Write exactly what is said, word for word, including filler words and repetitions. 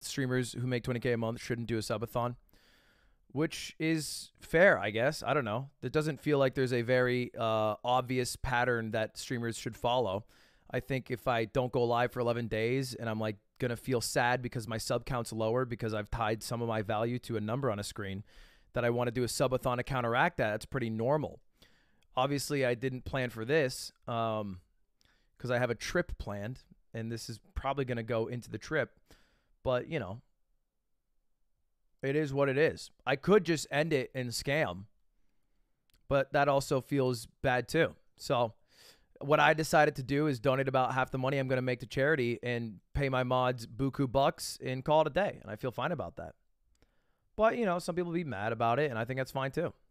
streamers who make twenty K a month shouldn't do a subathon, which is fair, I guess. I don't know. It doesn't feel like there's a very uh, obvious pattern that streamers should follow. I think if I don't go live for eleven days and I'm like going to feel sad because my sub count's lower because I've tied some of my value to a number on a screen, that I want to do a subathon to counteract that, that's pretty normal. Obviously, I didn't plan for this um, because I have a trip planned, and this is probably going to go into the trip. But, you know, it is what it is. I could just end it and scam, but that also feels bad too. So what I decided to do is donate about half the money I'm going to make to charity and pay my mods buku bucks and call it a day. And I feel fine about that. But, you know, some people be mad about it, and I think that's fine too.